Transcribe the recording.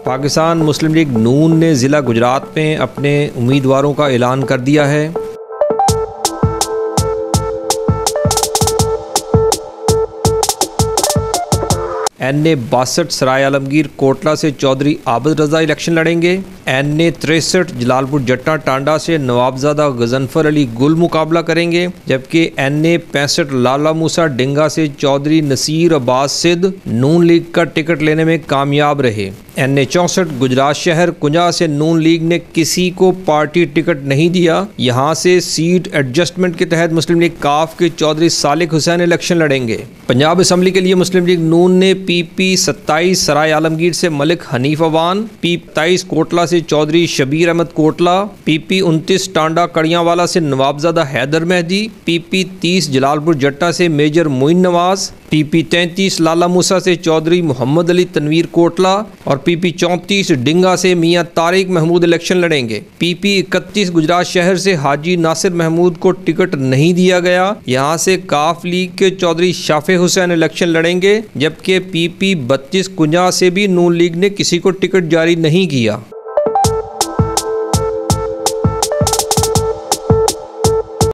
पाकिस्तान मुस्लिम league नून ने ज़िला गुजरात में अपने उम्मीदवारों का ऐलान कर दिया है। NA 62 सराय आलमगीर कोटला से चौधरी आबद रजा इलेक्शन लड़ेंगे। NA 63 जलालपुर जट्टा टांडा से नवाबजादा गजनफर अली गुल मुकाबला करेंगे, जबकि NA 65 लाला मूसा डिंगा से चौधरी नसीर अब्बास सिद्ध नून लीग का टिकट लेने में कामयाब रहे। NA 64 गुजरात शहर कुंजा से नून लीग ने किसी को पार्टी टिकट नहीं दिया। यहाँ से सीट एडजस्टमेंट के तहत मुस्लिम लीग काफ के चौधरी सालिक हुसैन इलेक्शन लड़ेंगे। पंजाब असम्बली के लिए मुस्लिम लीग नून ने PP 27 सराय आलमगीर से मलिक हनीफ अवान, PP 27 कोटला से चौधरी शबीर अहमद कोटला, PP 29 टांडा कड़ियावाला से नवाबजादा हैदर मेहदी, PP 30 जलालपुर जट्टा से मेजर मोइन नवाज, PP 33 लाला मूसा से चौधरी मोहम्मद अली तनवीर कोटला और PP 34 डिंगा से मियां तारिक महमूद इलेक्शन लड़ेंगे। PP 31 गुजरात शहर से हाजी नासिर महमूद को टिकट नहीं दिया गया। यहाँ से काफ लीग के चौधरी शाफे हुसैन इलेक्शन लड़ेंगे, जबकि PP 32 कुंजा से भी नून लीग ने किसी को टिकट जारी नहीं किया।